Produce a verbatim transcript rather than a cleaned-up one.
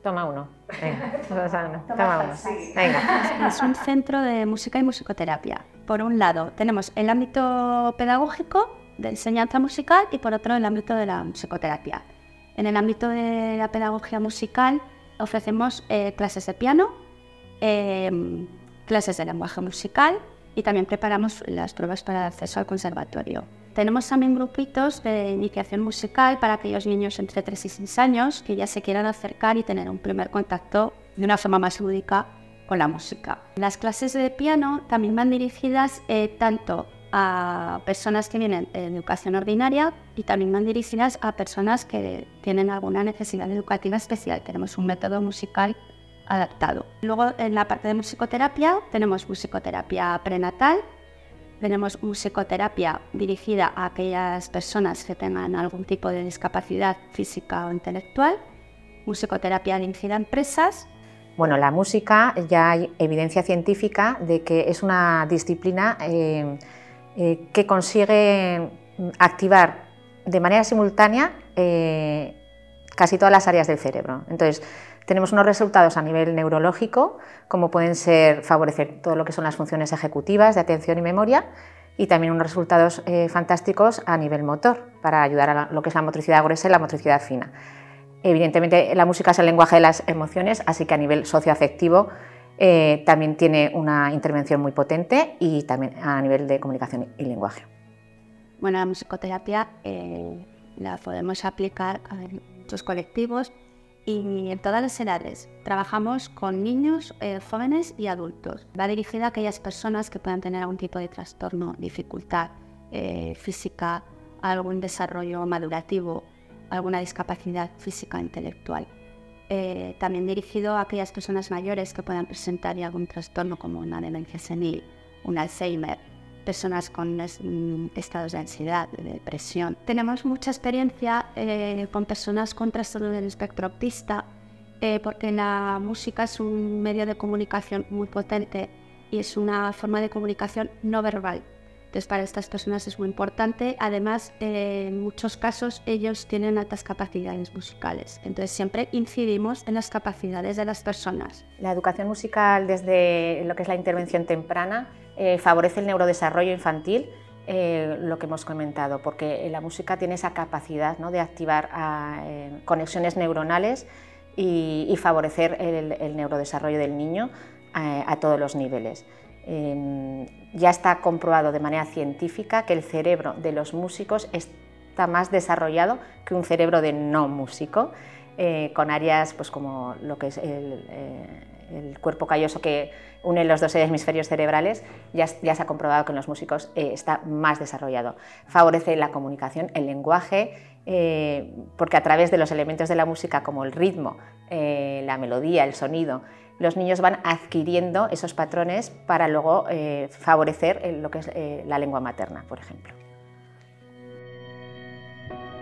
Toma uno. Venga, Susana, toma uno. Venga. Es un centro de música y musicoterapia. Por un lado tenemos el ámbito pedagógico de enseñanza musical y por otro el ámbito de la musicoterapia. En el ámbito de la pedagogía musical ofrecemos eh, clases de piano, eh, clases de lenguaje musical y también preparamos las pruebas para el acceso al conservatorio. Tenemos también grupitos de iniciación musical para aquellos niños entre tres y seis años que ya se quieran acercar y tener un primer contacto de una forma más lúdica con la música. Las clases de piano también van dirigidas eh, tanto a personas que vienen de educación ordinaria y también van dirigidas a personas que tienen alguna necesidad educativa especial. Tenemos un método musical adaptado. Luego, en la parte de musicoterapia, tenemos musicoterapia prenatal, tenemos musicoterapia dirigida a aquellas personas que tengan algún tipo de discapacidad física o intelectual, musicoterapia dirigida a empresas. Bueno, la música, ya hay evidencia científica de que es una disciplina eh, eh, que consigue activar de manera simultánea eh, casi todas las áreas del cerebro. Entonces, tenemos unos resultados a nivel neurológico, como pueden ser favorecer todo lo que son las funciones ejecutivas de atención y memoria, y también unos resultados eh, fantásticos a nivel motor, para ayudar a lo que es la motricidad gruesa y la motricidad fina. Evidentemente, la música es el lenguaje de las emociones, así que a nivel socioafectivo eh, también tiene una intervención muy potente, y también a nivel de comunicación y lenguaje. Bueno, la musicoterapia eh, la podemos aplicar a muchos colectivos y en todas las edades. Trabajamos con niños, eh, jóvenes y adultos. Va dirigida a aquellas personas que puedan tener algún tipo de trastorno, dificultad eh, física, algún desarrollo madurativo, alguna discapacidad física o intelectual. Eh, también dirigido a aquellas personas mayores que puedan presentar algún trastorno como una demencia senil, un Alzheimer, personas con mm, estados de ansiedad, de depresión. Tenemos mucha experiencia eh, con personas con trastorno del espectro autista, eh, porque la música es un medio de comunicación muy potente y es una forma de comunicación no verbal. Entonces, para estas personas es muy importante. Además, eh, en muchos casos ellos tienen altas capacidades musicales. Entonces, siempre incidimos en las capacidades de las personas. La educación musical, desde lo que es la intervención temprana, eh, favorece el neurodesarrollo infantil, eh, lo que hemos comentado, porque la música tiene esa capacidad, ¿no?, de activar a, eh, conexiones neuronales y, y favorecer el, el neurodesarrollo del niño a, a todos los niveles. Eh, ya está comprobado de manera científica que el cerebro de los músicos está más desarrollado que un cerebro de no músico, eh, con áreas pues, como lo que es el, eh, el cuerpo calloso que une los dos hemisferios cerebrales. Ya, ya se ha comprobado que en los músicos eh, está más desarrollado. Favorece la comunicación, el lenguaje, eh, porque a través de los elementos de la música como el ritmo, eh, la melodía, el sonido, los niños van adquiriendo esos patrones para luego eh, favorecer lo que es eh, la lengua materna, por ejemplo.